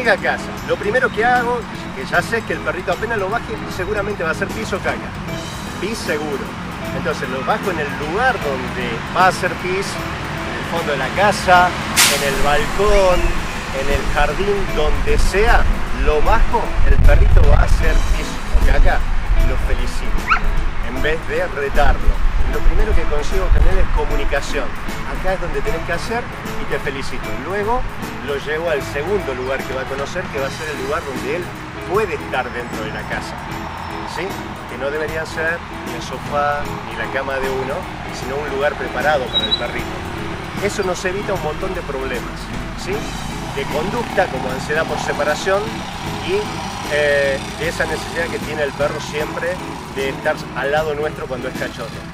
llega a casa, lo primero que hago, que ya sé, es que el perrito apenas lo baje, seguramente va a hacer pis o caca. Pis seguro. Entonces lo bajo en el lugar donde va a hacer pis, en el fondo de la casa, en el balcón, en el jardín, donde sea, lo bajo, el perrito va a hacer pis o caca, lo felicito, en vez de retarlo. Lo primero que consigo tener es comunicación. Acá es donde tenés que hacer y te felicito. Luego lo llevo al segundo lugar que va a conocer, que va a ser el lugar donde él puede estar dentro de la casa, ¿sí? Que no debería ser ni el sofá ni la cama de uno, sino un lugar preparado para el perrito. Eso nos evita un montón de problemas, ¿sí? De conducta, como ansiedad por separación, y de esa necesidad que tiene el perro siempre de estar al lado nuestro cuando es cachondo.